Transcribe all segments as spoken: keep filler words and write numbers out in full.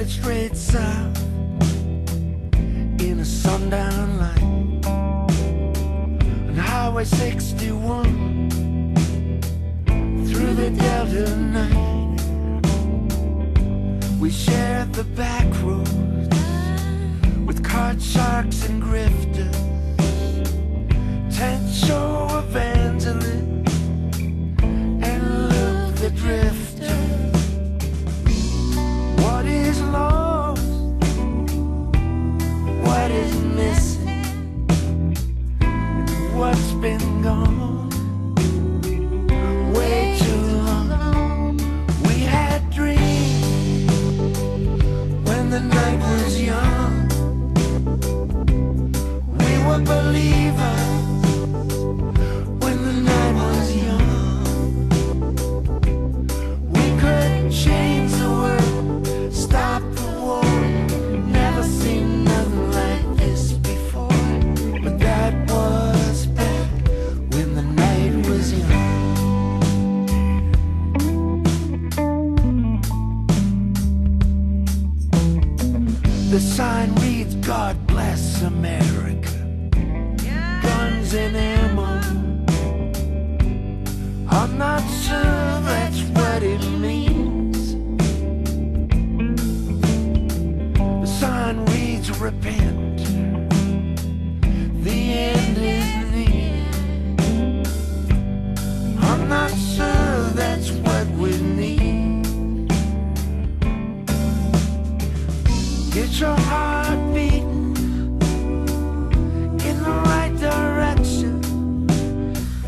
straight south in a sundown light on Highway sixty-one through the Delta night. We shared the back roads with card sharks and grifters, tent show evangelists, and Luke the drifter. What is lost? What is missing? And what's been gone way too long? We had dreams when the night was young. We were believers when the night was young. We could change the world, stop the war. Never seen nothing like this before. But that was back when the night was young. The sign reads, God bless America. Guns and ammo. I'm not sure that's what it means. The sign reads, repent, the end is near. I'm not sure that's what we need. Get your heart beating in the right direction.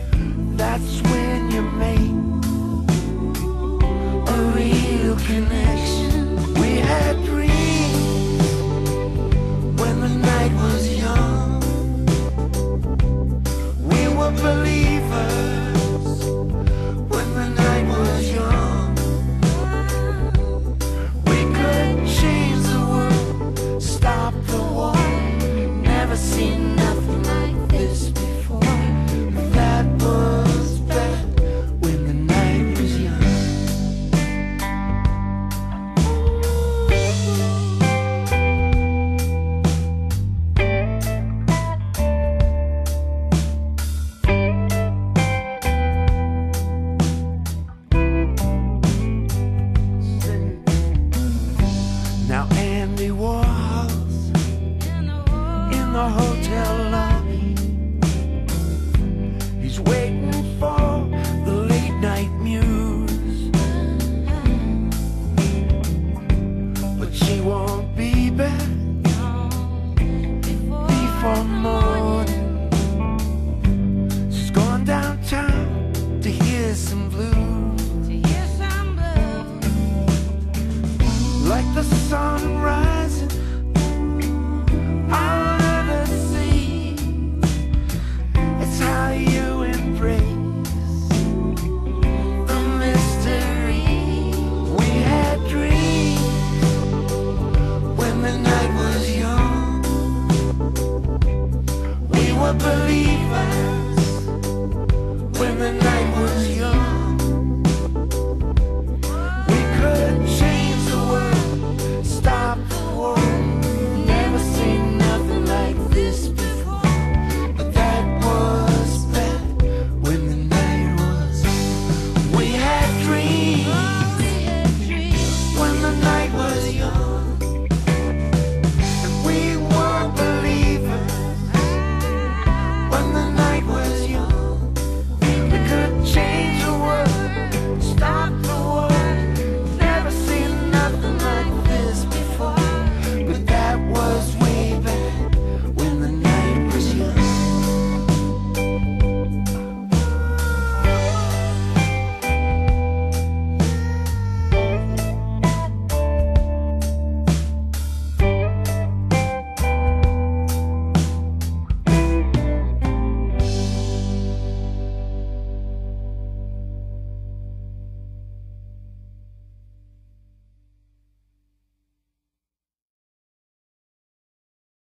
That's when you make a real connection.